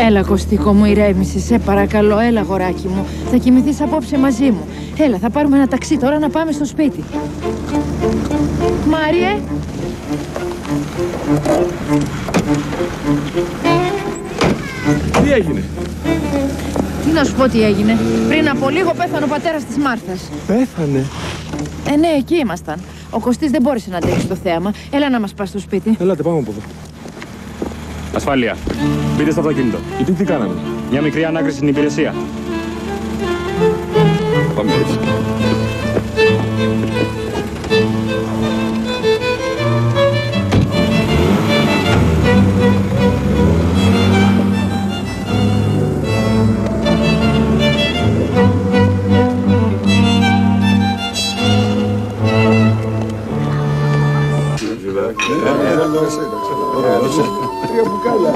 Έλα, Κωστικό μου, ηρέμησε, σε παρακαλώ, έλα, αγοράκι μου. Θα κοιμηθείς απόψε μαζί μου. Έλα, θα πάρουμε ένα ταξί τώρα να πάμε στο σπίτι. Μάριε! Τι έγινε? Τι να σου πω τι έγινε. Πριν από λίγο πέθανε ο πατέρας της Μάρθας. Πέθανε? Ναι, εκεί ήμασταν. Ο Κωστής δεν μπόρεσε να αντέξει το θέαμα. Έλα να μας πας στο σπίτι. Ελάτε, πάμε από εδώ. Ασφάλεια. Μπείτε στο αυτοκίνητο. Γιατί τι κάναμε? Μια μικρή ανάκριση στην υπηρεσία. Πάμε έτσι. Τρία μπουκάλια.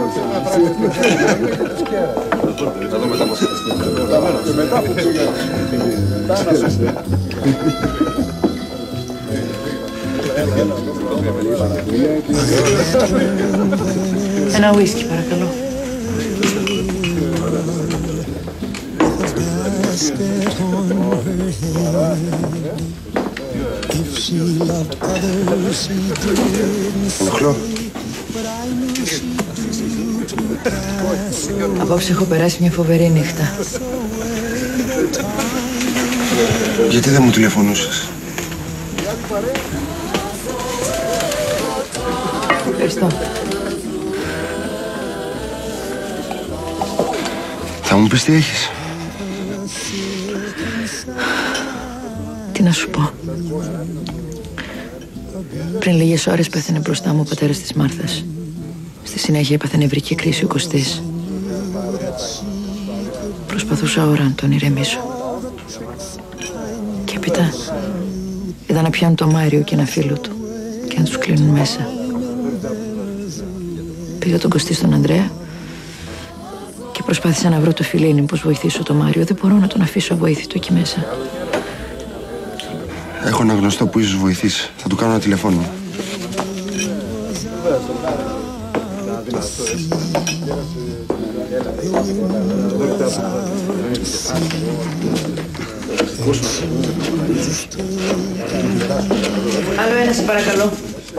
Θα δω μετά πώς και μετά που Ένα ουίσκι, παρακαλώ. Οχλώ. Απόψε έχω περάσει μια φοβερή νύχτα. Γιατί δεν μου τηλεφωνούσες? Ευχαριστώ. Θα μου πεις τι έχεις? Τι να σου πω. Πριν λίγες ώρες πέθανε μπροστά μου ο πατέρας της Μάρθας. Στη συνέχεια έπαθε νευρική κρίση ο Κωστής. Προσπαθούσα ώρα να τον ηρεμήσω. Και έπειτα είδα να πιάνουν το Μάριο και ένα φίλο του και να τους κλείνουν μέσα. Πήγα τον Κωστή στον Ανδρέα και προσπάθησα να βρω το φιλίνι πως βοηθήσω το Μάριο. Δεν μπορώ να τον αφήσω αβοήθητο εκεί μέσα. Έχω ένα γνωστό που ίσως βοηθήσει. Θα του κάνω ένα τηλεφώνημα. Άλλο ένα, σε παρακαλώ.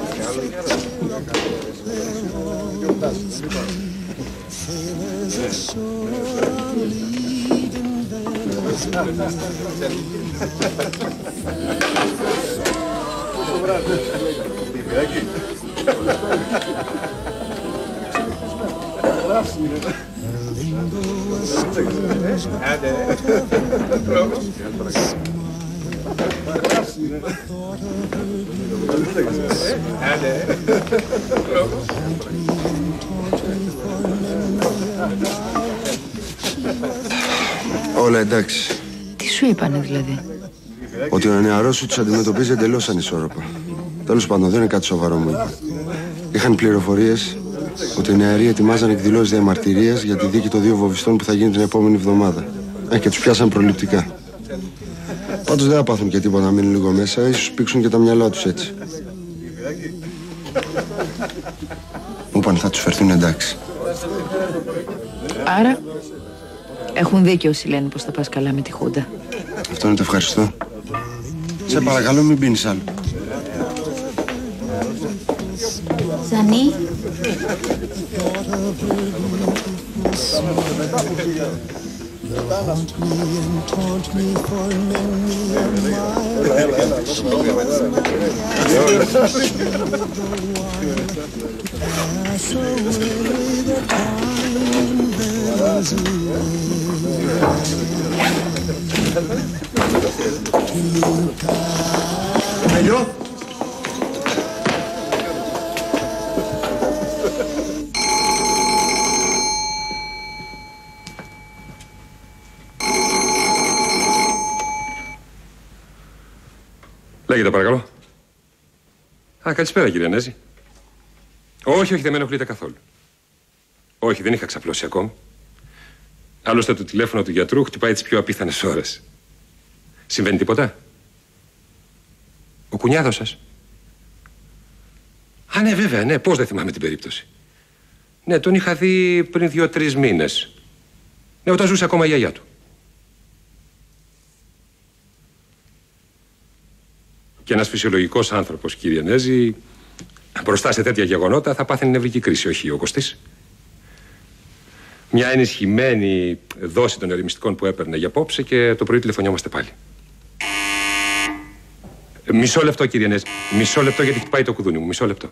Όλα εντάξει. Τι σου είπανε δηλαδή? Ότι ο νεαρός σου τους αντιμετωπίζει εντελώς ανισόρροπα. Τέλος πάντων, δεν είναι κάτι σοβαρό μου είπε. Είχαν πληροφορίες ότι οι νεαροί ετοιμάζαν εκδηλώσεις διαμαρτυρίας για τη δίκη των 2 βοβιστών που θα γίνει την επόμενη εβδομάδα. Και τους πιάσαν προληπτικά. Πάντως δεν θα πάθουν και τίποτα να μείνουν λίγο μέσα, ίσως πήξουν και τα μυαλά τους έτσι. Μου είπαν θα τους φερθούν εντάξει. Άρα έχουν δίκιο όσοι λένε πως θα πας καλά με τη Χούντα. Αυτό είναι το ευχαριστώ. Σε παρακαλώ μην πίνεις άλλο. Ζανή. Μελιό. Λέγεται παρακαλώ. Καλησπέρα κύριε Νέζη. Όχι, δεν με ενοχλείτε καθόλου. Όχι, δεν είχα ξαπλώσει ακόμη. Άλλωστε το τηλέφωνο του γιατρού χτυπάει τις πιο απίθανες ώρες. Συμβαίνει τίποτα? Ο κουνιάδος σας? Ναι, βέβαια, ναι. Πώς δεν θυμάμαι την περίπτωση. Ναι, τον είχα δει πριν 2-3 μήνες. Ναι, όταν ζούσε ακόμα η γιαγιά του. Και ένας φυσιολογικός άνθρωπος, κύριε Νέζη, μπροστά σε τέτοια γεγονότα θα πάθει νευρική κρίση, όχι ο Κωστής. Μια ενισχυμένη δόση των ερεμιστικών που έπαιρνε για απόψε και το πρωί τηλεφωνιόμαστε πάλι. Μισό λεπτό, κύριε Νέζη. Μισό λεπτό, γιατί χτυπάει το κουδούνι μου. Μισό λεπτό.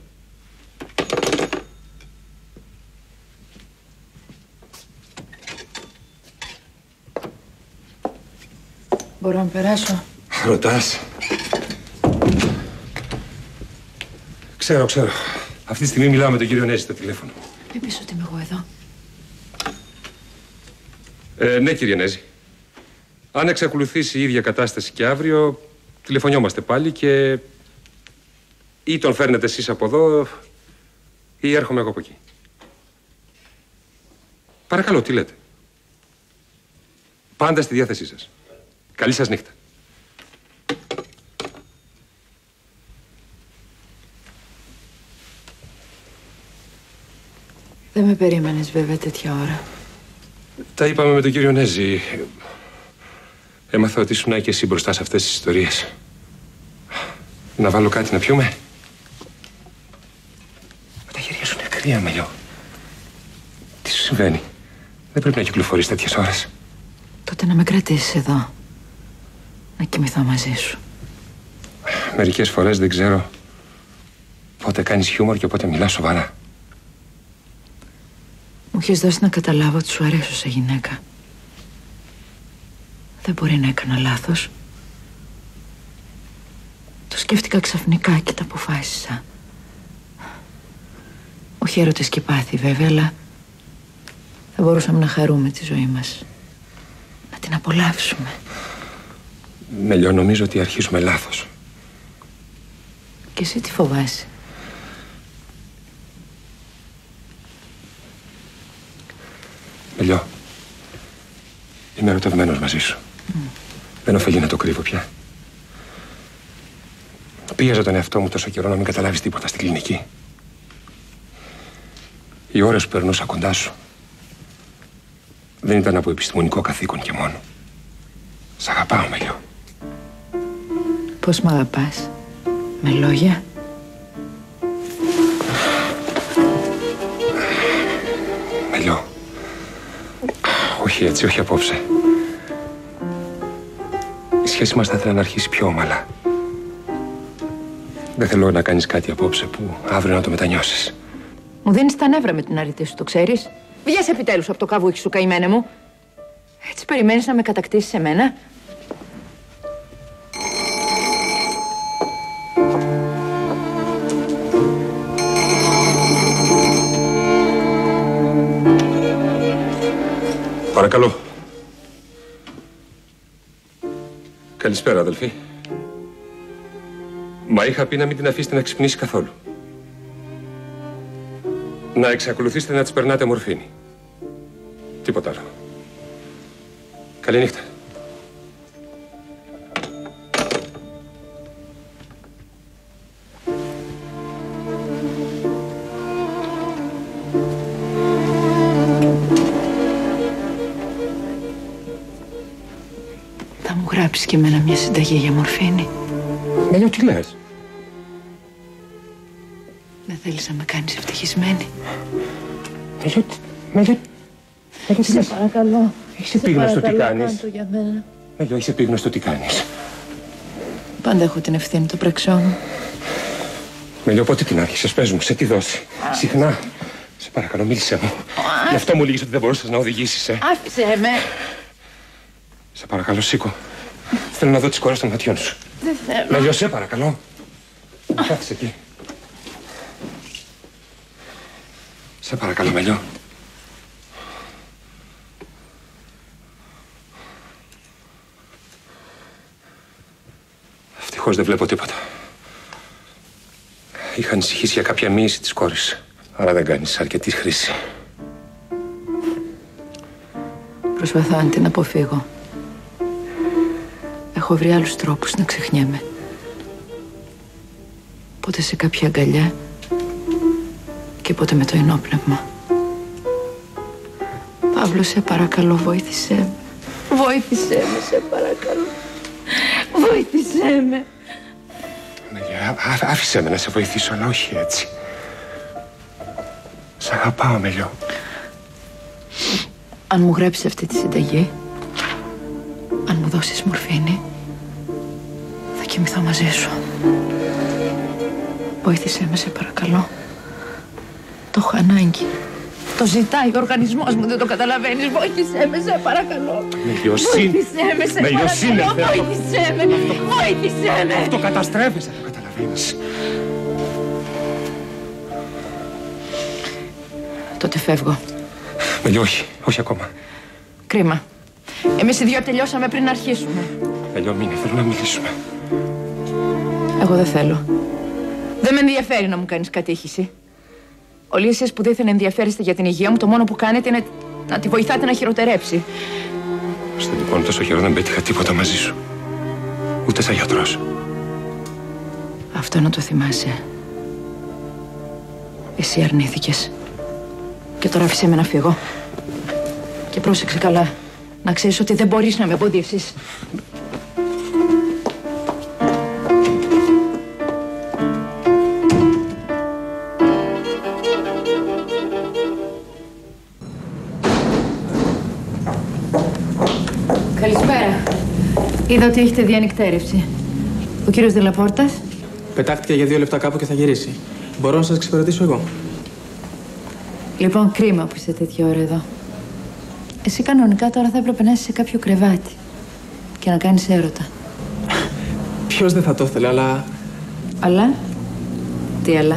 Μπορώ να περάσω? Ρωτάς. Ξέρω. Αυτή τη στιγμή μιλάω με τον κύριο Νέζη στο τηλέφωνο. Μην πεις ότι είμαι εγώ εδώ. Ναι, κύριε Νέζη. Αν εξακολουθήσει η ίδια κατάσταση και αύριο, τηλεφωνιόμαστε πάλι και ή τον φέρνετε εσείς από εδώ ή έρχομαι εγώ από εκεί. Παρακαλώ, τι λέτε? Πάντα στη διάθεσή σας. Καλή σας νύχτα. Δεν με περίμενες βέβαια τέτοια ώρα. Τα είπαμε με τον κύριο Νέζη. Έμαθα ότι ήσουν και εσύ μπροστά σε αυτές τις ιστορίες. Να βάλω κάτι να πιούμε? Τα χέρια σου είναι κρύα, Μελιό. Τι σου συμβαίνει? Δεν πρέπει να κυκλοφορείς τέτοιες ώρες. Τότε να με κρατήσεις εδώ. Να κοιμηθώ μαζί σου. Μερικές φορές δεν ξέρω πότε κάνεις χιούμορ και πότε μιλάς σοβαρά. Μου έχεις δώσει να καταλάβω ότι σου αρέσω σαν γυναίκα. Δεν μπορεί να έκανα λάθος. Το σκέφτηκα ξαφνικά και τα αποφάσισα. Όχι έρωτες και πάθη βέβαια, αλλά θα μπορούσαμε να χαρούμε τη ζωή μας. Να την απολαύσουμε. Μελιό, νομίζω ότι αρχίζουμε λάθος. Και εσύ τι φοβάσαι? Μελιό, είμαι ερωτευμένος μαζί σου. Δεν ωφελεί να το κρύβω πια. Πίεζα τον εαυτό μου τόσο καιρό να μην καταλάβεις τίποτα στην κλινική. Οι ώρες που περνούσα κοντά σου δεν ήταν από επιστημονικό καθήκον και μόνο. Σ' αγαπάω, Μελιό. Πώς μ' αγαπάς? Με λόγια? Μελιό. Όχι έτσι, όχι απόψε. Η σχέση μας θα ήθελα να αρχίσει πιο ομαλά. Δεν θέλω να κάνεις κάτι απόψε που αύριο να το μετανιώσεις. Μου δίνεις τα νεύρα με την αρετή σου, το ξέρεις? Βγες επιτέλους από το καβούκι σου, καημένε μου. Έτσι περιμένεις να με κατακτήσεις εμένα? Παρακαλώ. Καλησπέρα, αδελφή. Μα είχα πει να μην την αφήσετε να ξυπνήσει καθόλου. Να εξακολουθήσετε να της περνάτε μορφίνη. Τίποτα άλλο. Καληνύχτα. Θα μου γράψεις και εμένα μια συνταγή για μορφίνη? Μελιό, τι λες? Δεν θέλεις να με κάνεις ευτυχισμένη? Μελιό, Σε παρακαλώ. είσαι επίγνωστο τι κάνεις? Κάντο για μένα. Μελιό, είσαι επίγνωστο τι κάνεις? Πάντα έχω την ευθύνη των πραξών μου. Μελιό, πότε την άρχισες? Πες μου, σε τι δόση? Συχνά. Σε παρακαλώ, μίλησέ μου. Γι' αυτό μου λέγεις ότι δεν μπορούσες να οδηγήσεις, Άφησέ με. Σε παρακαλώ, σήκω. Θέλω να δω τις κόρες των ματιών σου. Δεν θέλω. Μελιό, σε παρακαλώ. Κάθισε εκεί. Σε παρακαλώ, Μελιό. Ευτυχώς δεν βλέπω τίποτα. Είχα ανησυχήσει για κάποια μοίηση της κόρης. Άρα δεν κάνεις αρκετή χρήση. Προσπαθώ να την αποφύγω. Έχω βρει άλλους τρόπους να ξεχνιέμαι. Πότε σε κάποια αγκαλιά και πότε με το ενόπνευμα. Παύλο, σε παρακαλώ, βοήθησέ με. Βοήθησέ με, σε παρακαλώ. Βοήθησέ με. Αμέλεια, άφησέ με να σε βοηθήσω, αλλά όχι έτσι. Σ' αγαπάω, Αμέλιο. Αν μου γράψεις αυτή τη συνταγή, αν μου δώσεις μορφίνη, θα κοιμηθώ μαζί σου. Βοήθησέ με, σε παρακαλώ. Το έχω ανάγκη. Το ζητάει ο οργανισμός μου, δεν το καταλαβαίνεις. Βοήθησέ με, σε παρακαλώ. Βοήθησέ με, σε παρακαλώ. Βοήθησέ με. Βοήθησέ με. Αυτό καταστρέφεσαι, το καταλαβαίνεις. Τότε φεύγω. Μελιό, όχι. Όχι ακόμα. Κρίμα. Εμείς οι δυο τελειώσαμε πριν αρχίσουμε. Μελιό, μείνε. Θέλω να μιλήσουμε. Εγώ δεν θέλω. Δεν με ενδιαφέρει να μου κάνεις κατήχηση. Όλοι εσείς που δήθεν ενδιαφέρεστε για την υγεία μου, το μόνο που κάνετε είναι να τη βοηθάτε να χειροτερέψει. Στο λοιπόν τόσο καιρό δεν πέτυχα τίποτα μαζί σου. Ούτε σαν γιατρός. Αυτό να το θυμάσαι. Εσύ αρνήθηκες. Και τώρα άφησέ με να φύγω. Και πρόσεξε καλά. Να ξέρεις ότι δεν μπορείς να με εμποδίσεις. Καλησπέρα. Είδα ότι έχετε διανυκτέρευση. Ο κύριος Δελαπόρτας. Πετάχτηκε για 2 λεπτά κάπου και θα γυρίσει. Μπορώ να σας εξυπηρετήσω εγώ. Λοιπόν, κρίμα που είστε τέτοια ώρα εδώ. Εσύ κανονικά τώρα θα έπρεπε να είσαι σε κάποιο κρεβάτι και να κάνεις έρωτα. Ποιος δεν θα το ήθελε, αλλά... Αλλά? Τι αλλά?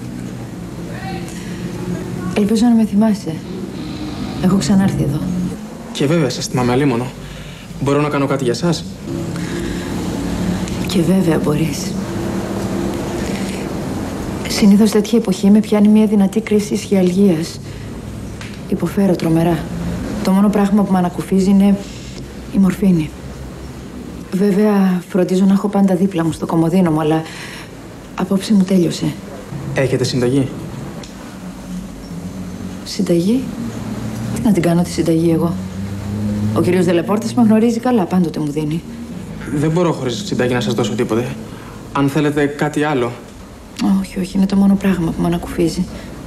Ελπίζω να με θυμάσαι. Έχω ξανάρθει εδώ. Και βέβαια, σας θυμάμαι αλίμονο. Μπορώ να κάνω κάτι για σας? Και βέβαια μπορείς. Συνήθως τέτοια εποχή με πιάνει μια δυνατή κρίση ισχυαλγίας. Υποφέρω τρομερά. Το μόνο πράγμα που με ανακουφίζει είναι η μορφίνη. Βέβαια, φροντίζω να έχω πάντα δίπλα μου στο κομμωδίνο μου, αλλά απόψε μου τέλειωσε. Έχετε συνταγή? Συνταγή? Τι να την κάνω τη συνταγή εγώ? Ο κύριος Δελαπόρτας με γνωρίζει καλά, πάντοτε μου δίνει. Δεν μπορώ χωρίς συνταγή να σας δώσω τίποτε. Αν θέλετε κάτι άλλο. Όχι, όχι, είναι το μόνο πράγμα που με ανακουφίζει.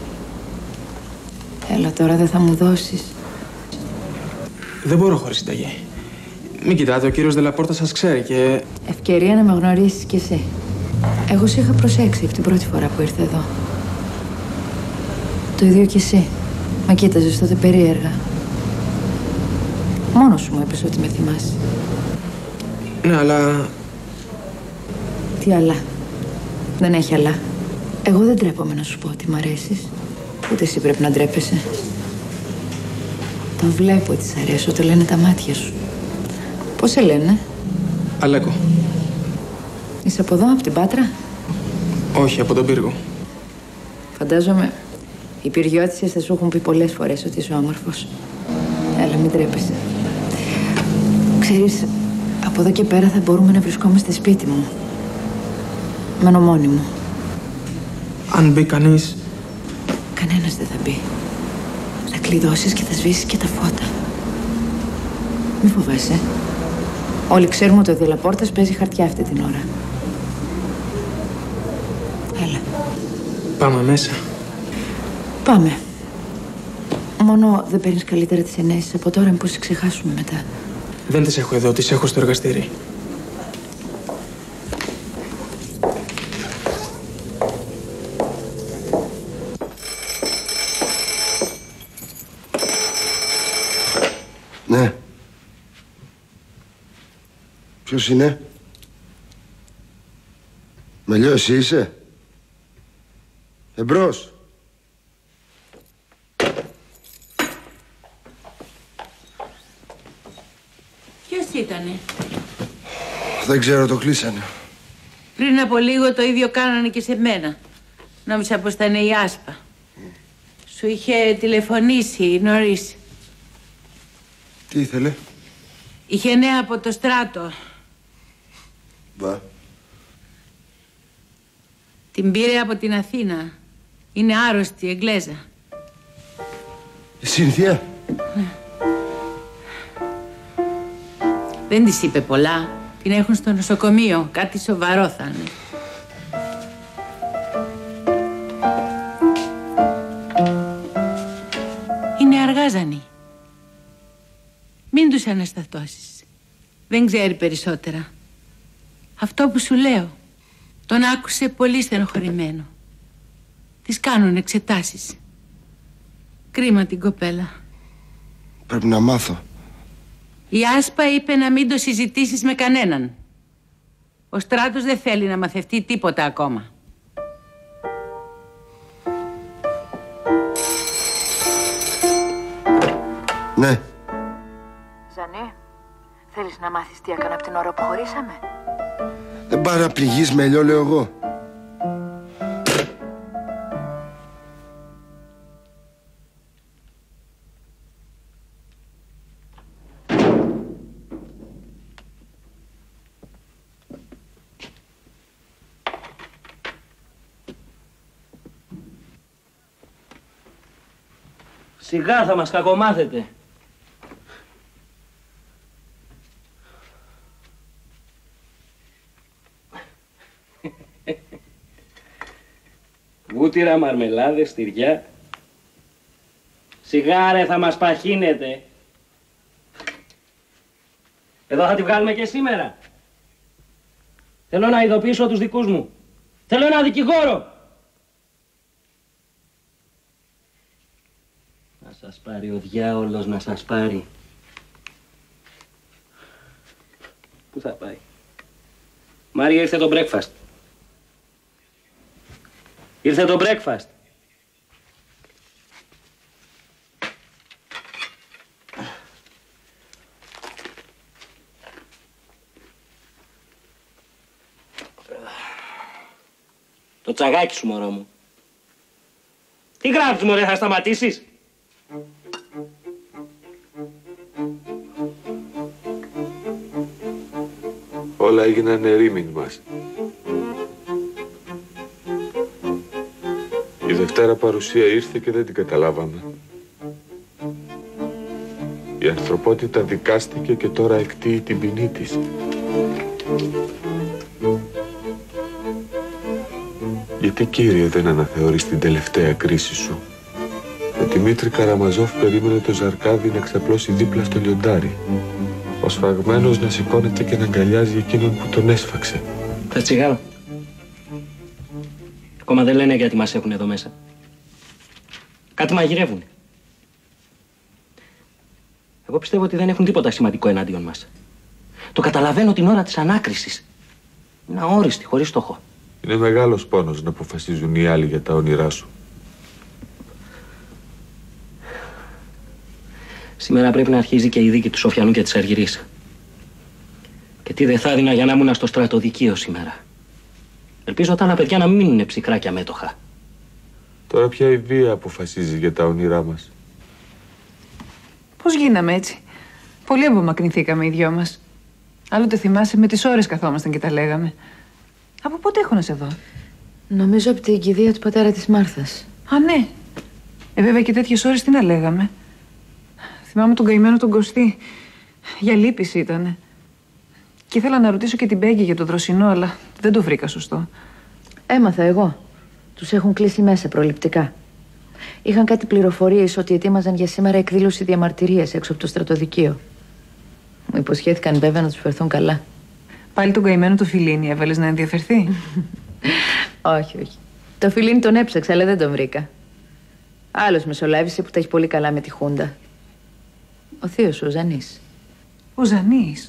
Έλα τώρα, δεν θα μου δώσεις? Δεν μπορώ χωρίς συνταγή. Μην κοιτάτε, ο κύριος Δελαπόρτας σας ξέρει και... Ευκαιρία να με γνωρίσεις κι εσύ. Εγώ σε είχα προσέξει από την πρώτη φορά που ήρθα εδώ. Το ίδιο κι εσύ. Με κοίταζες τότε περίεργα. Μόνος σου μου έπες ότι με θυμάσαι. Ναι, αλλά... Τι αλλά? Δεν έχει αλλά. Εγώ δεν τρέπομαι να σου πω ότι μ' αρέσεις. Ούτε εσύ πρέπει να ντρέπεσαι. Το βλέπω ότι σ' αρέσω, το λένε τα μάτια σου. Πώς σε λένε? Αλέκο. Είσαι από εδώ, από την Πάτρα? Όχι, από τον Πύργο. Φαντάζομαι οι πυργιώτισσες θα σου έχουν πει πολλές φορές ότι είσαι όμορφος. Έλα, μην τρέπεσαι. Ξέρεις, από εδώ και πέρα θα μπορούμε να βρισκόμαστε σπίτι μου. Μένω μόνη μου. Αν μπει κανείς... Κανένας δεν θα μπει. Θα κλειδώσεις και θα σβήσεις και τα φώτα. Μη φοβάσαι. Όλοι ξέρουμε ότι ο Δελαπόρτας παίζει χαρτιά αυτή την ώρα. Έλα. Πάμε μέσα. Πάμε. Μόνο δεν παίρνεις καλύτερα τις ενέσεις από τώρα, μήπως τις ξεχάσουμε μετά. Δεν τις έχω εδώ, τις έχω στο εργαστήρι. Ναι. Ποιος είναι? Μελιό, εσύ είσαι? Εμπρός. Ποιος ήτανε? Δεν ξέρω, το κλείσανε. Πριν από λίγο το ίδιο κάνανε και σε μένα. Νόμιζα πως ήταν η Άσπα. Σου είχε τηλεφωνήσει νωρίς. Τι ήθελε? Είχε νέα από το στράτο. Μπα. Την πήρε από την Αθήνα. Είναι άρρωστη, Εγγλέζα. Η Σύνθια? Ναι. Δεν της είπε πολλά. Την έχουν στο νοσοκομείο. Κάτι σοβαρό θα είναι. Είναι αργά, Ζανή. Μην τους αναστατώσεις. Δεν ξέρει περισσότερα. Αυτό που σου λέω. Τον άκουσε πολύ στενοχωρημένο. Της κάνουν εξετάσεις. Κρίμα την κοπέλα. Πρέπει να μάθω. Η Άσπα είπε να μην το συζητήσεις με κανέναν. Ο Στράτος δεν θέλει να μαθευτεί τίποτα ακόμα. Ναι. Ζανή, θέλεις να μάθεις τι έκανα από την ώρα που χωρίσαμε? Δεν παραπληγείς με ελιό, λέω εγώ. Σιγά θα μας κακομάθετε. Βούτυρα, μαρμελάδες, τυριά. Σιγά ρε, θα μας παχύνετε. Εδώ θα τη βγάλουμε και σήμερα. Θέλω να ειδοποιήσω τους δικούς μου. Θέλω ένα δικηγόρο. Να σας πάρει ο διάολος, να σας πάρει. Πού θα πάει? Μάρια, ήρθε το breakfast. Ήρθε το breakfast. Το τσαγάκι σου, μωρό μου. Τι γράφεις, μωρέ, θα σταματήσεις? Όλα έγιναν ερήμην μας. Η Δευτέρα παρουσία ήρθε και δεν την καταλάβαμε. Η ανθρωπότητα δικάστηκε και τώρα εκτείει την ποινή της. Γιατί, Κύριε, δεν αναθεωρείς την τελευταία κρίση σου? Ο Δημήτρη Καραμαζόφ περίμενε το Ζαρκάδι να ξαπλώσει δίπλα στο λιοντάρι. Ο σφαγμένος να σηκώνεται και να αγκαλιάζει εκείνον που τον έσφαξε. Τα τσιγάρο. Ακόμα δεν λένε γιατί μας έχουν εδώ μέσα. Κάτι μαγειρεύουν. Εγώ πιστεύω ότι δεν έχουν τίποτα σημαντικό εναντίον μας. Το καταλαβαίνω την ώρα της ανάκρισης. Είναι αόριστη, χωρίς στόχο. Είναι μεγάλος πόνος να αποφασίζουν οι άλλοι για τα όνειρά σου. Σήμερα πρέπει να αρχίζει και η δίκη του Σοφιανού και της Αργυρής. Και τι δεν θα έδινα για να ήμουν στο στρατοδικείο σήμερα. Ελπίζω τα άλλα παιδιά να μην μείνουν ψυχρά και αμέτωχα. Τώρα πια η βία αποφασίζει για τα όνειρά μας. Πώς γίναμε έτσι? Πολύ απομακρυνθήκαμε οι δυο μας. Άλλοτε θυμάσαι, με τις ώρες καθόμασταν και τα λέγαμε. Από πότε έχω να σε δω? Νομίζω από την κηδεία του πατέρα της Μάρθας. Α, ναι. Βέβαια και τέτοιες ώρες τι να λέγαμε. Θυμάμαι τον καημένο τον Κωστή. Για λύπηση ήτανε. Και ήθελα να ρωτήσω και την Πέγγι για το δροσινό, αλλά δεν το βρήκα σωστό. Έμαθα εγώ. Τους έχουν κλείσει μέσα προληπτικά. Είχαν κάτι πληροφορίες ότι ετοίμαζαν για σήμερα εκδήλωση διαμαρτυρίας έξω από το στρατοδικείο. Μου υποσχέθηκαν βέβαια να τους φερθούν καλά. Πάλι τον καημένο το Φιλίνι έβαλες να ενδιαφερθεί? Όχι, όχι. Το Φιλίνι τον έψαξα, αλλά δεν τον βρήκα. Άλλος μεσολάβησε που τα έχει πολύ καλά με τη Χούντα. Ο θείος ο Ζανής. Ο Ζανής?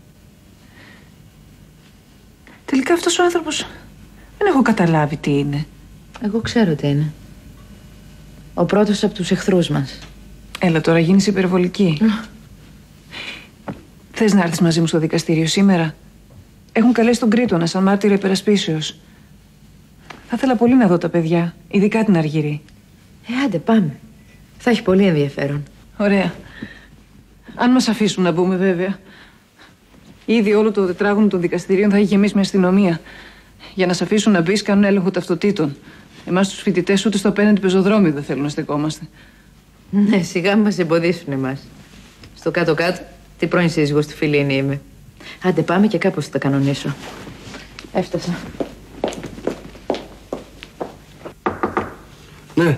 Τελικά αυτός ο άνθρωπος δεν έχω καταλάβει τι είναι. Εγώ ξέρω τι είναι. Ο πρώτος από τους εχθρούς μας. Έλα τώρα, γίνεις υπερβολική. Θες να έρθεις μαζί μου στο δικαστήριο σήμερα? Έχουν καλέσει τον Κρήτονα σαν μάρτυρα υπερασπίσεως. Θα ήθελα πολύ να δω τα παιδιά, ειδικά την Αργυρή. Άντε πάμε. Θα έχει πολύ ενδιαφέρον. Ωραία. Αν μας αφήσουν να μπούμε βέβαια. Ήδη όλο το τετράγωνο των δικαστηρίων θα έχει γεμίσει με αστυνομία. Για να σε αφήσουν να μπεις κάνουν έλεγχο ταυτοτήτων. Εμάς τους φοιτητές ούτε στο απέναντι πεζοδρόμιο δεν θέλουν να στεκόμαστε. Ναι, σιγά μας εμποδίσουν εμάς. Στο κάτω-κάτω Τι πρώην σύζυγος στη Φιλίνη είμαι. Άντε πάμε και κάπως θα τα κανονίσω. Έφτασα. Ναι.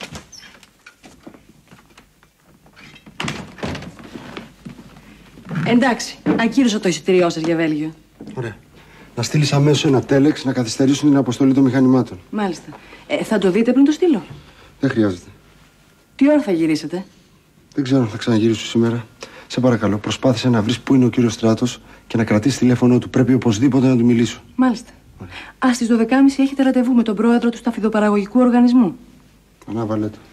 Εντάξει, ακύρωσα το εισιτήριό σας για Βέλγιο. Ωραία. Να στείλεις αμέσως ένα τέλεξ να καθυστερήσουν την αποστολή των μηχανημάτων. Μάλιστα. Θα το δείτε πριν το στείλω. Δεν χρειάζεται. Τι ώρα θα γυρίσετε? Δεν ξέρω αν θα ξαναγυρίσω σήμερα. Σε παρακαλώ, προσπάθησε να βρεις πού είναι ο κύριος Στράτος και να κρατήσεις τηλέφωνο του. Πρέπει οπωσδήποτε να του μιλήσω. Μάλιστα. Στις 12.30 έχετε ραντεβού με τον πρόεδρο του σταφιδοπαραγωγικού οργανισμού. Ανάβαλε το.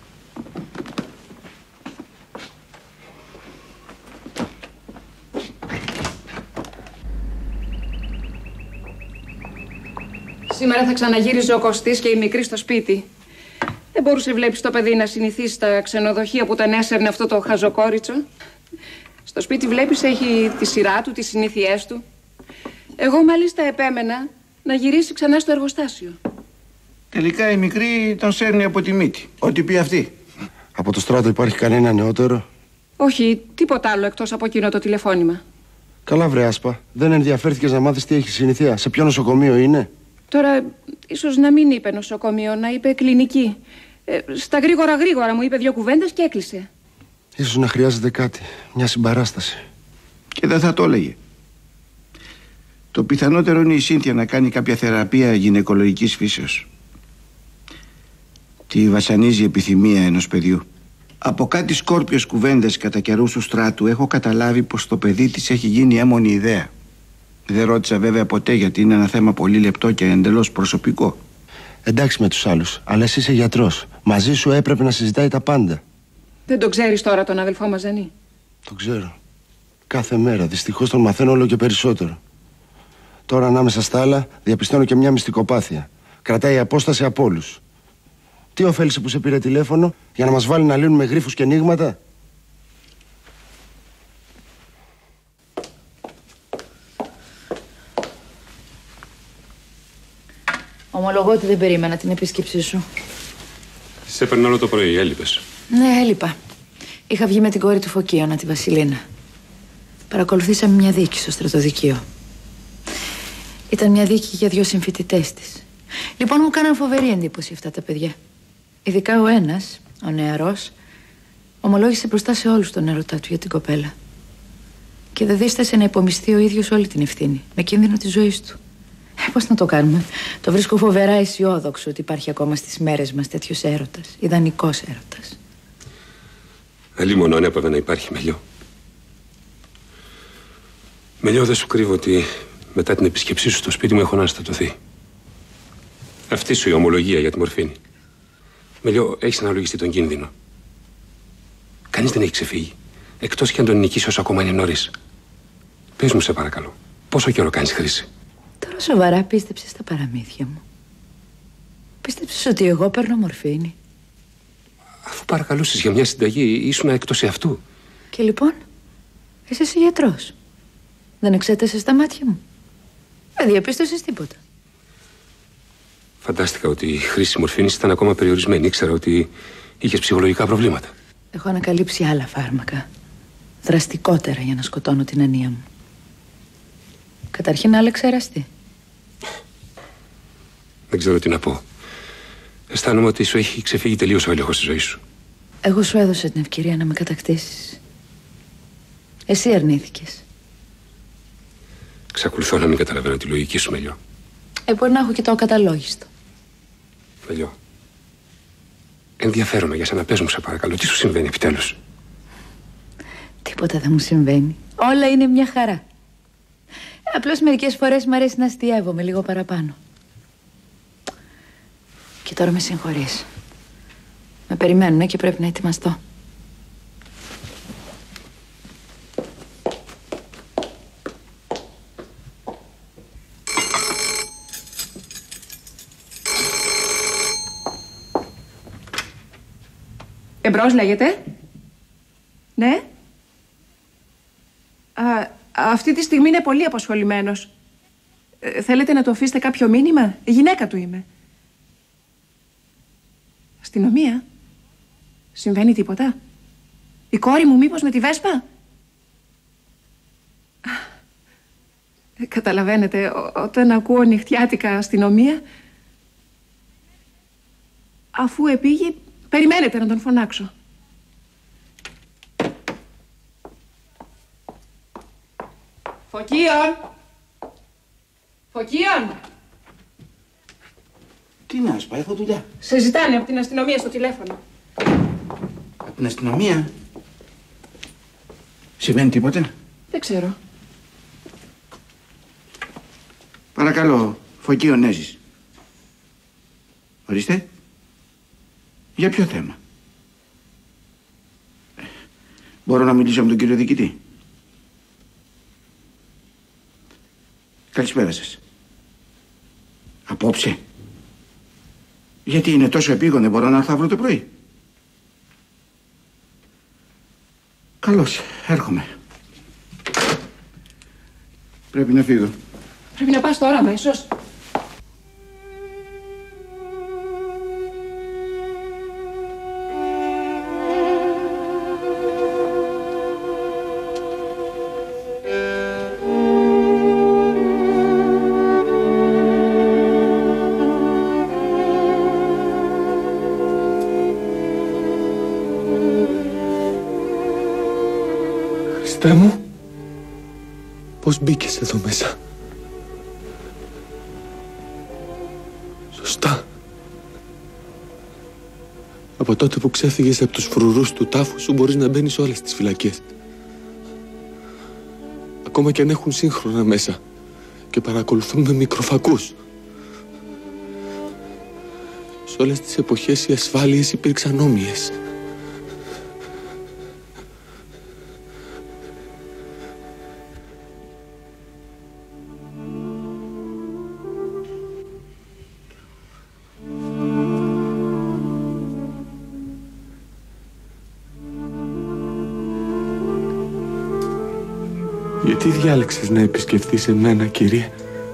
Σήμερα θα ξαναγύριζε ο Κωστής και η μικρή στο σπίτι. Δεν μπορούσε, βλέπεις, το παιδί να συνηθίσει στα ξενοδοχεία που τον έσερνε αυτό το χαζοκόριτσο. Στο σπίτι, βλέπεις, έχει τη σειρά του, τις συνήθειές του. Εγώ μάλιστα επέμενα να γυρίσει ξανά στο εργοστάσιο. Τελικά η μικρή τον σέρνει από τη μύτη. Ό,τι πει αυτή. Από το Στράτο υπάρχει κανένα νεότερο? Όχι, τίποτα άλλο εκτός από εκείνο το τηλεφώνημα. Καλά, βρε Άσπα. Δεν ενδιαφέρθηκες να μάθεις τι έχει συνηθεία? Σε ποιο νοσοκομείο είναι? Τώρα, ίσως να μην είπε νοσοκομείο, να είπε κλινική. Στα γρήγορα μου είπε 2 κουβέντες και έκλεισε. Ίσως να χρειάζεται κάτι, μια συμπαράσταση. Και δεν θα το έλεγε. Το πιθανότερο είναι η Σύνθια να κάνει κάποια θεραπεία γυναικολογικής φύσεως. Τη βασανίζει η επιθυμία ενός παιδιού. Από κάτι σκόρπιες κουβέντες κατά καιρούς του Στράτου έχω καταλάβει πως το παιδί της έχει γίνει έμμονη ιδέα. Δεν ρώτησα βέβαια ποτέ, γιατί είναι ένα θέμα πολύ λεπτό και εντελώς προσωπικό. Εντάξει με τους άλλους, αλλά εσύ είσαι γιατρός. Μαζί σου έπρεπε να συζητάει τα πάντα. Δεν τον ξέρεις τώρα τον αδελφό Μαζανή? Το ξέρω. Κάθε μέρα, δυστυχώς τον μαθαίνω όλο και περισσότερο. Τώρα ανάμεσα στα άλλα διαπιστώνω και μια μυστικοπάθεια. Κρατάει απόσταση από όλους. Τι ωφέλισε που σε πήρε τηλέφωνο? Για να μας βάλει να λύνουμε γρίφους και ενίγματα? Ομολογώ ότι δεν περίμενα την επίσκεψή σου. Σε έπαιρνα όλο το πρωί, έλειπες. Ναι, έλειπα. Είχα βγει με την κόρη του Φωκίωνα, τη Βασιλίνα. Παρακολουθήσαμε μια δίκη στο στρατοδικείο. Ήταν μια δίκη για 2 συμφοιτητές της. Λοιπόν, μου κάναν φοβερή εντύπωση αυτά τα παιδιά. Ειδικά ο ένας, ο νεαρός, ομολόγησε μπροστά σε όλους τον ερωτά του για την κοπέλα. Και δεν δίστασε να υπομειστεί ο ίδιος όλη την ευθύνη, με κίνδυνο της ζωής του. Πώς να το κάνουμε? Το βρίσκω φοβερά αισιόδοξο ότι υπάρχει ακόμα στις μέρες μας τέτοιος έρωτας, ιδανικός έρωτας. Αλλήμον αν έπρεπε να υπάρχει, Μελιό. Μελιό, δεν σου κρύβω ότι μετά την επισκεψή σου στο σπίτι μου έχω αναστατωθεί. Αυτή σου η ομολογία για τη μορφήνη. Μελιό, έχεις αναλογιστεί τον κίνδυνο. Κανείς δεν έχει ξεφύγει. Εκτός κι αν τον νικήσει όσο ακόμα είναι νωρίς. Πες μου, σε παρακαλώ, πόσο καιρό κάνεις χρήση? Τώρα σοβαρά πίστεψες στα παραμύθια μου? Πίστεψες ότι εγώ παίρνω μορφήνη? Αφού παρακαλούσες για μια συνταγή, ήσουν εκτός εαυτού. Και λοιπόν, είσαι γιατρός. Δεν εξέτασες τα μάτια μου? Δεν διαπίστωσες τίποτα? Φαντάστηκα ότι η χρήση μορφήνης ήταν ακόμα περιορισμένη. Ήξερα ότι είχες ψυχολογικά προβλήματα. Έχω ανακαλύψει άλλα φάρμακα. Δραστικότερα για να σκοτώνω την ανία μου. Καταρχήν άλλαξα εραστή. Δεν ξέρω τι να πω. Αισθάνομαι ότι σου έχει ξεφύγει τελείως ο έλεγχος της ζωής σου. Εγώ σου έδωσα την ευκαιρία να με κατακτήσεις. Εσύ αρνήθηκες. Ξακολουθώ να μην καταλαβαίνω τη λογική σου, Μελιό. Μπορεί να έχω και το ακαταλόγιστο. Μελιό, ενδιαφέρομαι για σένα. Πες μου, σε παρακαλώ, τι σου συμβαίνει επιτέλους? Τίποτα δεν μου συμβαίνει. Όλα είναι μια χαρά. Απλώς μερικές φορές μου αρέσει να αστιεύομαι λίγο παραπάνω. Και τώρα με συγχωρείς. Με περιμένουνε και πρέπει να ετοιμαστώ. Εμπρός λέγεται? Ναι. Αυτή τη στιγμή είναι πολύ απασχολημένος. Θέλετε να του αφήσετε κάποιο μήνυμα? Γυναίκα του είμαι. Αστυνομία? Συμβαίνει τίποτα? Η κόρη μου μήπως με τη Βέσπα? Καταλαβαίνετε, όταν ακούω νυχτιάτικα αστυνομία, αφού επήγει, περιμένετε να τον φωνάξω. Φωκίων! Φωκίων! Τι να σου πάει, έχω δουλειά. Σε ζητάνε από την αστυνομία στο τηλέφωνο. Από την αστυνομία? Συμβαίνει τίποτε? Δεν ξέρω. Παρακαλώ, Φωκίων Έζης. Ορίστε. Για ποιο θέμα? Μπορώ να μιλήσω με τον κύριο διοικητή? Καλησπέρα σας. Απόψε? Γιατί είναι τόσο επίγον, δεν μπορώ να έρθω αύριο το πρωί? Καλώς, έρχομαι. Πρέπει να φύγω. Πρέπει να πας τώρα αμέσως. Χριστέ μου, πώς μπήκες εδώ μέσα? Σωστά. Από τότε που ξέφυγες από τους φρουρούς του τάφου σου μπορείς να μπαίνεις σε όλες τις φυλακές. Ακόμα και αν έχουν σύγχρονα μέσα και παρακολουθούν με μικροφακούς. Σε όλες τις εποχές οι ασφάλειες υπήρξαν όμοιες. Γιατί διάλεξες να επισκεφθείς εμένα, Κύριε?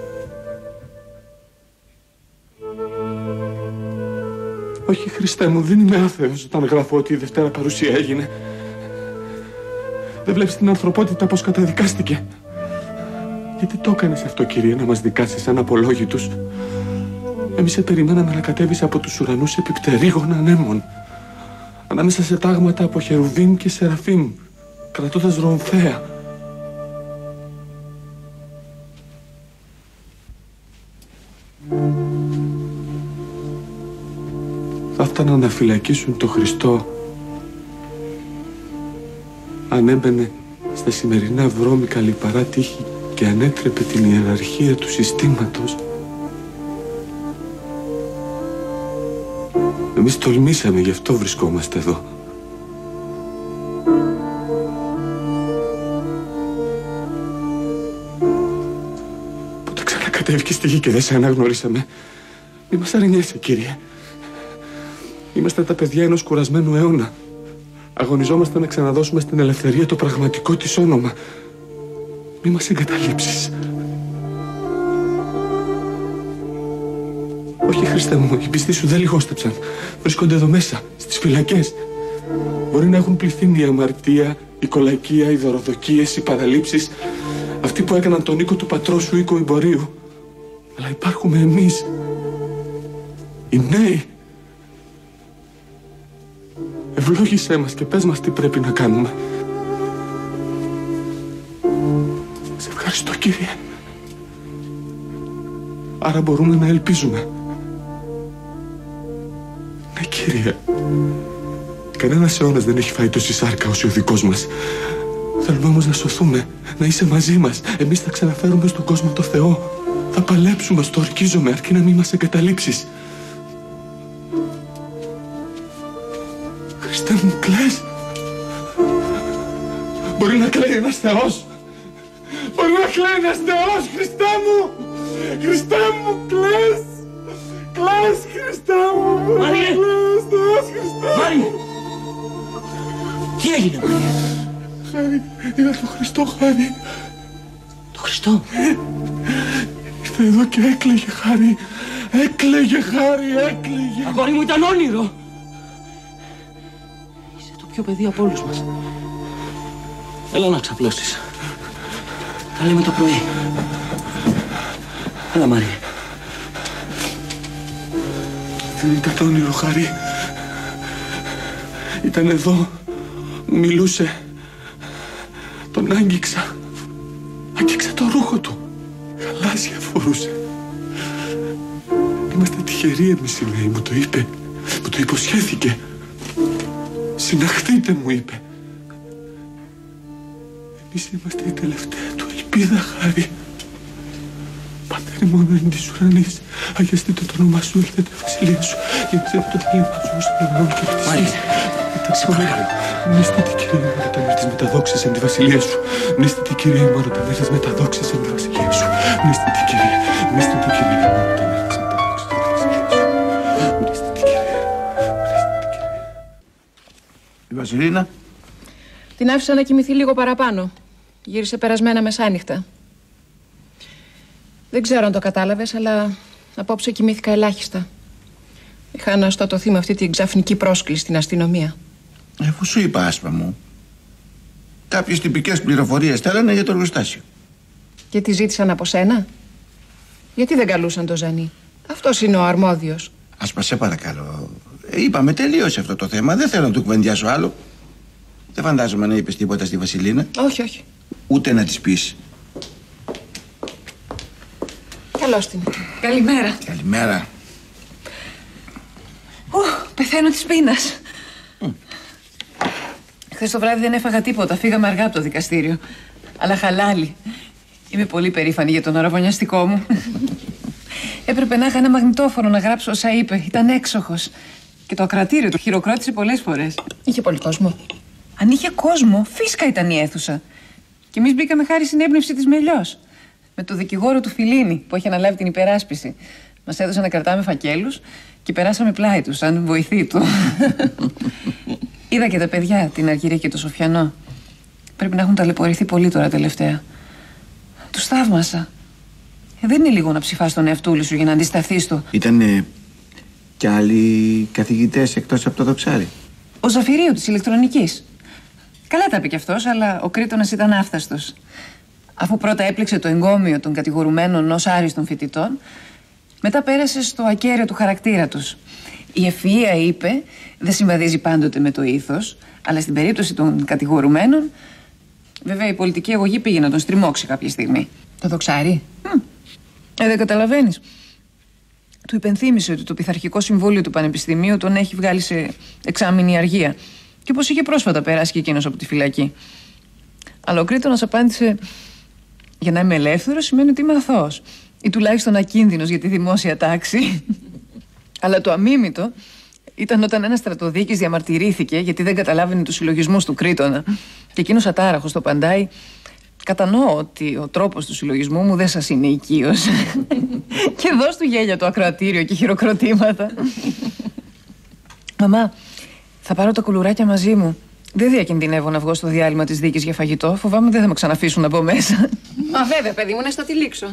Όχι, Χριστέ μου, δεν είμαι άθεος όταν γράφω ότι η Δευτέρα παρουσία έγινε. Δεν βλέπεις την ανθρωπότητα πως καταδικάστηκε? Γιατί το έκανες αυτό, Κύριε, να μας δικάσεις σαν απολόγητους? Εμείς σε περιμέναμε να κατέβεις από τους ουρανούς επιπτερίγων ανέμων, ανάμεσα σε τάγματα από χερουβίμ και σεραφίμ, κρατώντας ρομφαία. Θα έφταναν να φυλακίσουν το Χριστό αν έμπαινε στα σημερινά βρώμικα λιπαρά τείχη και ανέτρεπε την ιεραρχία του συστήματος. Εμείς τολμήσαμε, γι' αυτό βρισκόμαστε εδώ. Πότε ξανακατέβηκες στη γη και δεν σε αναγνωρίσαμε? Μη μας αρνιέσαι, Κύριε. Είμαστε τα παιδιά ενός κουρασμένου αιώνα. Αγωνιζόμαστε να ξαναδώσουμε στην ελευθερία το πραγματικό της όνομα. Μη μας εγκαταλείψεις. Όχι, Χριστέ μου, οι πιστοί σου δεν λιγόστεψαν. Βρίσκονται εδώ μέσα, στις φυλακές. Μπορεί να έχουν πληθύνει η αμαρτία, η κολακία, οι δωροδοκίες, οι παραλήψεις. Αυτοί που έκαναν τον οίκο του πατρός σου οίκο εμπορίου. Αλλά υπάρχουμε εμείς, οι νέοι. Ευλόγησέ μας και πες μας τι πρέπει να κάνουμε. Σε ευχαριστώ, Κύριε. Άρα μπορούμε να ελπίζουμε. Ναι, Κύριε. Κανένας αιώνας δεν έχει φάει τόση σάρκα όσο ο δικός μας. Θέλουμε όμως να σωθούμε, να είσαι μαζί μας. Εμείς θα ξαναφέρουμε στον κόσμο το Θεό. Θα παλέψουμε, στο ορκίζομαι, αρκεί να μην μας εγκαταλείψεις. Χριστέ μου, κλαις. Μπορεί να κλαίει ένας Θεός. Μπορεί να κλαίει ένας Θεός, Χριστέ μου. Χριστέ μου, κλαις. Κλαις, Χριστέ μου. Μάριε. Κλαις, Θεός, Χριστέ μου. Μάριε. Τι έγινε, Μάριε? Χάρη, είδα τον Χριστό, Χάρη. Το Χριστό? Ήρθε εδώ και έκλαιγε, Χάρη. Έκλαιγε, Χάρη, έκλαιγε. Αγόρι μου, ήταν όνειρο. Είσαι το πιο παιδί από όλους μας. Έλα να ξαπλώσεις. Τα λέμε το πρωί. Έλα, Μάρη. Δεν ήταν το όνειρο, Χάρη. Ήταν εδώ. Μιλούσε. Τον άγγιξα. Άγγιξα το ρούχο του. Γαλάζια φορούσε. Είμαστε τυχεροί εμείς, λέει, μου το είπε. Μου το υποσχέθηκε. Συναχθείτε, μου είπε. Εμείς είμαστε η τελευταία του ελπίδα, Χάρη. Πατέρ μόνο εν της ουρανής, αγιαστείτε το όνομά σου, έλθετε τη βασιλεία σου, γεννηθείτε το θέλημα σου στον ουρανό και τη γης. Μνήστε την Κυρία ημών όταν έρθεις με τα δόξα εν τη βασιλεία σου. Μνήστε την Κυρία ημών όταν έρθεις με τα δόξα εν τη βασιλεία σου. Μνήστε την Κυρία, μνήστε την Κυρία ημών όταν έρθεις με τα δόξα εν τη βασιλεία σου. Μνήστε την Κυρία, μνήστε την Κυρία. Η Βασιλίνα. Την άφησα να κοιμηθεί λίγο παραπάνω. Γύρισε περασμένα μεσάνυχτα. Δεν ξέρω αν το κατάλαβες, αλλά απόψε κοιμήθηκα ελάχιστα. Είχα αναστατωθεί με αυτή την ξαφνική πρόσκληση στην αστυνομία. Αφού σου είπα, άσπα μου, κάποιες τυπικές πληροφορίες θέλανε για το εργοστάσιο. Και τι ζήτησαν από σένα? Γιατί δεν καλούσαν το Ζανί? Αυτός είναι ο αρμόδιος. Άσπα, σε παρακαλώ. Είπαμε, τελείωσε αυτό το θέμα. Δεν θέλω να του κουβεντιάσω άλλο. Δεν φαντάζομαι να είπες τίποτα στη Βασιλίνα. Όχι, όχι. Ούτε να της πεις. Καλώς την. Καλημέρα. Καλημέρα. Πεθαίνω της πείνας. Χθες το βράδυ δεν έφαγα τίποτα. Φύγαμε αργά από το δικαστήριο. Αλλά χαλάλι. Είμαι πολύ περήφανη για τον αραβωνιαστικό μου. Έπρεπε να είχα ένα μαγνητόφωνο να γράψω όσα είπε. Ήταν έξοχος. Και το ακρατήριο του χειροκρότησε πολλές φορές. Είχε πολύ κόσμο? Αν είχε κόσμο, φύσκα ήταν η αίθουσα. Και εμείς μπήκαμε χάρη στην έμπνευση της Μελιός. Με το δικηγόρο του Φιλίνη που έχει αναλάβει την υπεράσπιση. Μας έδωσαν να κρατάμε φακέλους και περάσαμε πλάι του, σαν βοηθή του. Είδα και τα παιδιά, την Αργυρία και το Σοφιανό. Πρέπει να έχουν ταλαιπωρηθεί πολύ τώρα τελευταία. Τους θαύμασα. Δεν είναι λίγο να ψηφάς τον εαυτούλη σου για να αντισταθείς του. Ήτανε κι άλλοι καθηγητές εκτός από το δοξάρι? Ο Ζαφυρίου της ηλεκτρονικής. Καλά τα είπε κι αυτός, αλλά ο Κρήτονας ήταν άφθαστος. Αφού πρώτα έπληξε το εγκόμιο των κατηγορουμένων ως άριστων φοιτητών, μετά πέρασε στο ακέραιο του χαρακτήρα τους. Η ευφυΐα, είπε, δεν συμβαδίζει πάντοτε με το ήθος, αλλά στην περίπτωση των κατηγορουμένων, βέβαια η πολιτική αγωγή πήγε να τον στριμώξει κάποια στιγμή. Το δοξάρι. Δεν καταλαβαίνεις. Του υπενθύμησε ότι το Πειθαρχικό Συμβούλιο του Πανεπιστημίου τον έχει βγάλει σε εξάμηνη αργία και πως είχε πρόσφατα περάσει και εκείνος από τη φυλακή. Αλλά ο Κρήτονας απάντησε: για να είμαι ελεύθερος σημαίνει ότι είμαι αθώος ή τουλάχιστον ακίνδυνος για τη δημόσια τάξη. Αλλά το αμίμητο ήταν όταν ένας στρατοδίκης διαμαρτυρήθηκε γιατί δεν καταλάβαινε τους συλλογισμούς του Κρήτονα. Και εκείνος ατάραχος το απαντάει: κατανοώ ότι ο τρόπος του συλλογισμού μου δεν σας είναι οικείος. Και δώσ' του γέλια το ακροατήριο και χειροκροτήματα. Μαμά, θα πάρω τα κουλουράκια μαζί μου. Δεν διακινδυνεύω να βγω στο διάλειμμα της δίκης για φαγητό. Φοβάμαι δεν θα με ξαναφήσουν να μπω μέσα. Μα βέβαια, παιδί μου, να στα τυλίξω.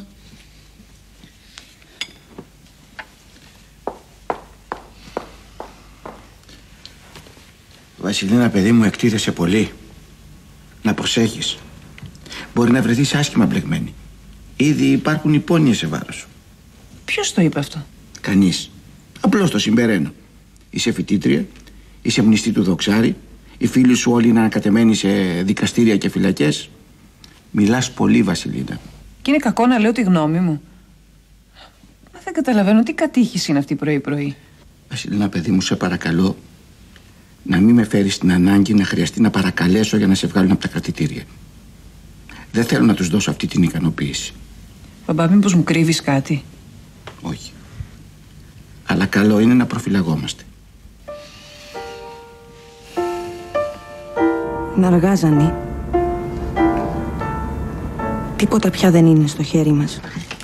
Βασιλίνα, παιδί μου, εκτίθεσαι πολύ. Να προσέχεις. Μπορεί να βρεθείς άσχημα μπλεγμένη. Ήδη υπάρχουν υπόνοιες σε βάρος σου. Ποιος το είπε αυτό? Κανείς. Απλώς το συμπεραίνω. Είσαι φοιτήτρια, είσαι μνηστή του δοξάρι, οι φίλοι σου όλοι είναι ανακατεμένοι σε δικαστήρια και φυλακές. Μιλάς πολύ, Βασιλίνα. Και είναι κακό να λέω τη γνώμη μου? Μα δεν καταλαβαίνω τι κατήχηση είναι αυτή πρωί-πρωί. Βασιλίνα, παιδί μου, σε παρακαλώ να μην με φέρεις στην ανάγκη να χρειαστεί να παρακαλέσω για να σε βγάλουν από τα κρατητήρια. Δεν θέλω να τους δώσω αυτή την ικανοποίηση. Μπαμπά, μήπως μου κρύβεις κάτι? Όχι. Αλλά καλό είναι να προφυλαγόμαστε. Είναι αργά, Ζανί. Τίποτα πια δεν είναι στο χέρι μας.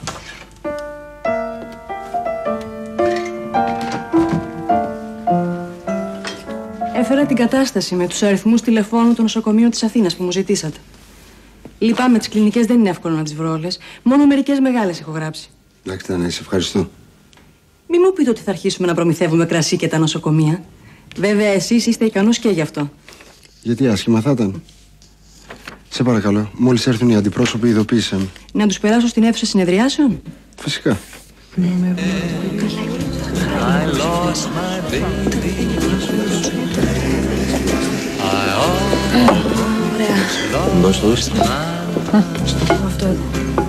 Έφερα την κατάσταση με τους αριθμούς τηλεφώνου του νοσοκομείου της Αθήνας που μου ζητήσατε. Λυπάμαι, τις κλινικές δεν είναι εύκολο να τις βρω όλες. Μόνο μερικές μεγάλες έχω γράψει. Εντάξει, ναι, σε ευχαριστώ. Μη μου πείτε ότι θα αρχίσουμε να προμηθεύουμε κρασί και τα νοσοκομεία. Βέβαια, εσείς είστε ικανός και γι' αυτό. Γιατί άσχημα θα ήταν? Σε παρακαλώ, μόλις έρθουν οι αντιπρόσωποι, ειδοποίησαν. Να τους περάσω στην αίθουσα συνεδριάσεων. Φυσικά. Ωραία. Δώσ' το δώστε. Αυτό εδώ.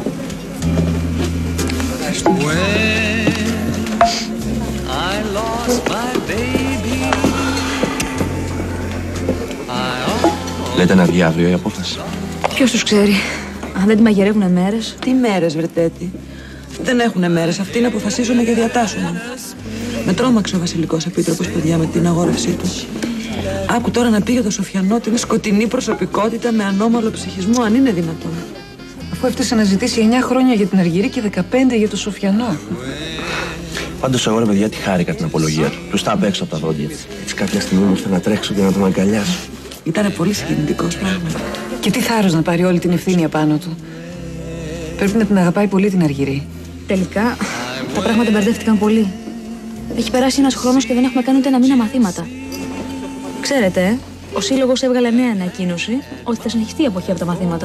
Λέτε να βγει αύριο η απόφαση. Ποιος τους ξέρει. Αν δεν τη μαγειρεύουνε μέρες. Τι μέρες, Βρετέτη. Δεν έχουνε μέρες. Αυτοί να αποφασίζουν και διατάσσουν. Με τρόμαξε ο Βασιλικός Επίτροπος, παιδιά, με την αγόρευσή του. Άκου τώρα να πει για το Σοφιανό ότι είναι σκοτεινή προσωπικότητα με ανώμαλο ψυχισμό, αν είναι δυνατόν. Αφού έφτασε να ζητήσει 9 χρόνια για την Αργυρή και 15 για το Σοφιανό. Πάντως εγώ, ρε παιδιά, τη χάρηκα την απολογία του. Του τα απ' έξω από τα δόντια. Έτσι κάποια στιγμή μου ήρθε να τρέξω και να τον αγκαλιάσω. Ήτανε πολύ συγκινητικός πράγματι. Και τι θάρρος να πάρει όλη την ευθύνη απάνω του. Πρέπει να την αγαπάει πολύ την Αργυρή. Τελικά, τα πράγματα μπερδεύτηκαν πολύ. Έχει περάσει ένας χρόνος και δεν έχουμε κάνει ούτε ένα μήνα μαθήματα. Ξέρετε, ο Σύλλογος έβγαλε νέα ανακοίνωση ότι θα συνεχιστεί η αποχή από τα μαθήματα.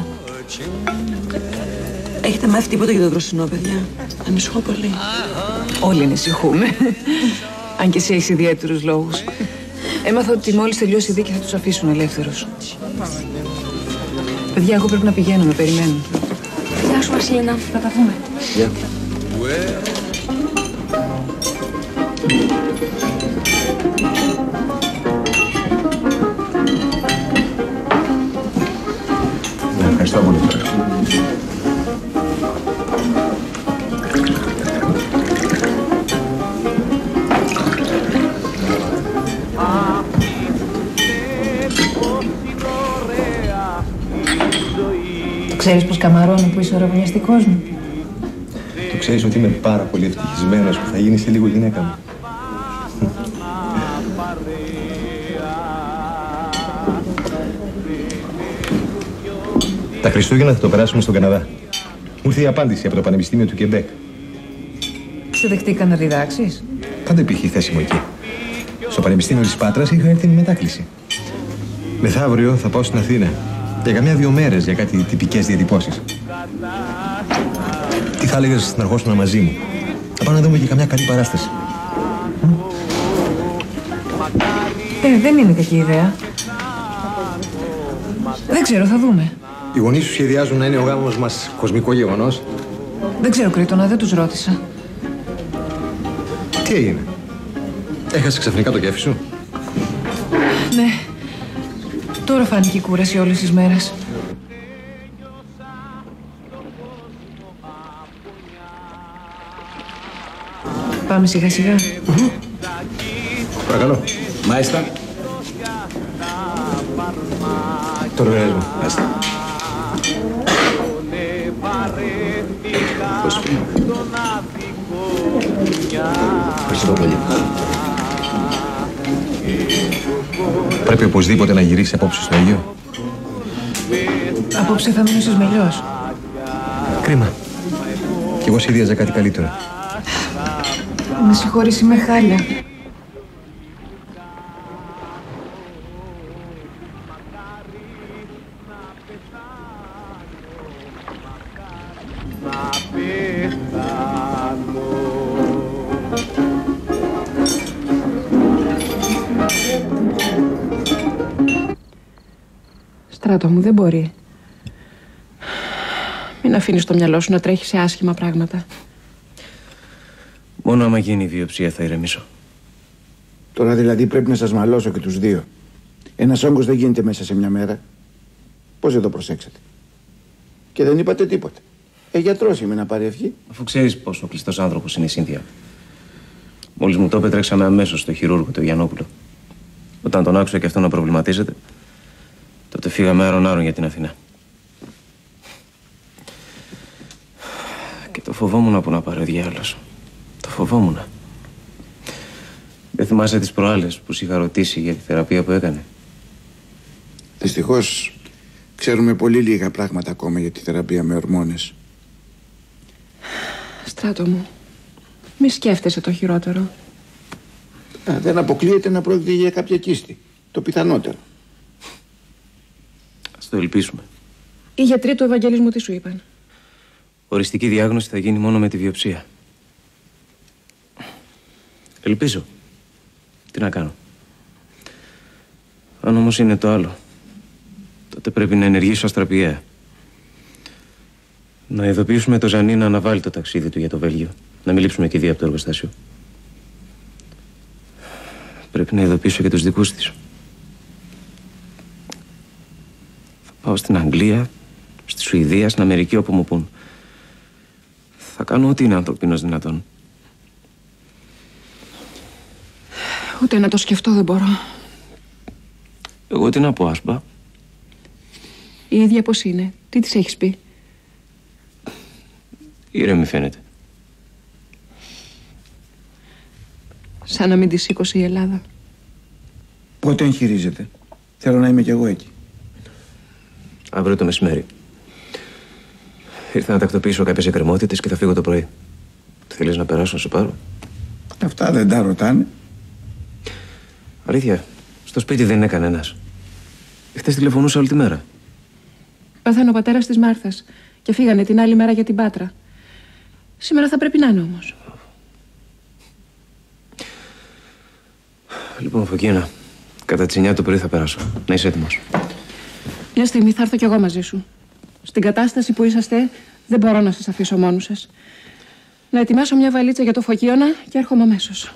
Έχετε μάθει τίποτα για το δροσινό, παιδιά? Ανησυχώ πολύ. Όλοι ανησυχούμε. Αν και εσύ έχεις ιδιαίτερους λόγους. Έμαθα ότι μόλις τελειώσει η δίκη θα τους αφήσουν ελεύθερους. Παιδιά, εγώ πρέπει να πηγαίνω, με περιμένουν. Γεια σου, Βασίλινα. Θα τα πούμε. Γεια. Ευχαριστώ πολύ. Ξέρεις πως καμαρώνω που είσαι ο ραβωνιαστικός μου? Το ξέρεις ότι είμαι πάρα πολύ ευτυχισμένος που θα γίνει σε λίγο γυναίκα μου. Τα Χριστούγεννα θα το περάσουμε στον Καναδά. Μου ήρθε η απάντηση από το Πανεπιστήμιο του Κεμπέκ. Σε δεχτήκα να διδάξεις? Πάντα υπήρχε η θέση μου εκεί. Στο Πανεπιστήμιο της Πάτρας είχα έρθει με μετάκληση. Μεθαύριο θα πάω στην Αθήνα. Για καμιά-2 μέρες για κάτι τυπικές διατυπώσεις. Τι θα έλεγες να ερχόσουν μαζί μου? Θα πάω να δούμε και καμιά καλή παράσταση. Δεν είναι κακή ιδέα. Δεν ξέρω, θα δούμε. Οι γονείς σου σχεδιάζουν να είναι ο γάμος μας κοσμικό γεγονός. Δεν ξέρω, Κρήτονα, δεν τους ρώτησα. Τι έγινε? Έχασε ξαφνικά το κέφι σου? Ναι. Τώρα φάνηκε η κούραση όλες τις μέρες. Πάμε σιγά σιγά. Παρακαλώ. Μάλιστα. Το ρεβέρες μου. Μάλιστα. Πώς πήγα? Ευχαριστώ πολύ. Πρέπει οπωσδήποτε να γυρίσει απόψε στο Αιγαίο. Απόψε θα μείνω στις Μελιός. Κρίμα. Κι εγώ σχεδίαζα κάτι καλύτερο. Με συγχωρείς, είμαι χάλια. Στράτο μου, δεν μπορεί. Μην αφήνεις το μυαλό σου να τρέχει σε άσχημα πράγματα. Μόνο άμα γίνει η βιοψία θα ηρεμήσω. Τώρα δηλαδή πρέπει να σας μαλώσω και τους δύο. Ένας όγκος δεν γίνεται μέσα σε μια μέρα. Πώς δεν το προσέξατε? Και δεν είπατε τίποτα. Γιατρός είμαι, να πάρει ευχή. Αφού ξέρεις πόσο κλειστός άνθρωπος είναι η Σύνθια. Μόλις μου το είπε, τρέξαμε αμέσως στο χειρούργο του Γιαννόπουλο. Όταν τον άκουσα και αυτό να προβληματίζεται, τότε φύγαμε άρον-άρον για την Αθηνά. Και το φοβόμουν που να πάρει ο διάολος. Το φοβόμουν. Δεν θυμάσαι τις προάλλες που σου είχα ρωτήσει για τη θεραπεία που έκανε? Δυστυχώς ξέρουμε πολύ λίγα πράγματα ακόμα για τη θεραπεία με ορμόνες. Στράτο μου, μη σκέφτεσαι το χειρότερο. Δεν αποκλείεται να πρόκειται για κάποια κίστη. Το πιθανότερο. Ας το ελπίσουμε. Οι γιατροί του Ευαγγελισμού τι σου είπαν? Οριστική διάγνωση θα γίνει μόνο με τη βιοψία. Ελπίζω. Τι να κάνω. Αν όμως είναι το άλλο, τότε πρέπει να ενεργήσω αστραπιαία. Να ειδοποιήσουμε το Ζανί να αναβάλει το ταξίδι του για το Βέλγιο. Να μην λείψουμε και δύο από το εργοστάσιο. Πρέπει να ειδοποιήσω και τους δικούς της. Θα πάω στην Αγγλία, στη Σουηδία, στην Αμερική, όπου μου πούν. Θα κάνω ό,τι είναι ανθρωπίνος δυνατόν. Ούτε να το σκεφτώ δεν μπορώ. Εγώ τι να πω, Άσπα. Η ίδια πώς είναι. Τι της έχεις πει? Ήρεμη φαίνεται. Σαν να μην τη σήκωσε η Ελλάδα. Πότε εγχειρίζεται? Θέλω να είμαι κι εγώ εκεί. Αύριο το μεσημέρι. Ήρθα να τακτοποιήσω κάποιες εκκρεμότητες και θα φύγω το πρωί. Θέλεις να περάσω να σου πάρω? Αυτά δεν τα ρωτάνε. Αλήθεια, στο σπίτι δεν είναι κανένας. Χθες τηλεφωνούσα όλη τη μέρα. Πέθανε ο πατέρας της Μάρθας και φύγανε την άλλη μέρα για την Πάτρα. Σήμερα θα πρέπει να είναι όμως. Λοιπόν, Φωκίνα, κατά τις 9 το πρωί θα περάσω. Να είσαι έτοιμος. Μια στιγμή θα έρθω κι εγώ μαζί σου. Στην κατάσταση που είσαστε, δεν μπορώ να σας αφήσω μόνους σας. Να ετοιμάσω μια βαλίτσα για το Φωκίωνα και έρχομαι αμέσως.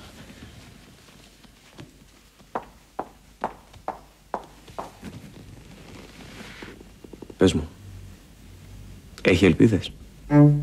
Πες μου, έχει ελπίδες?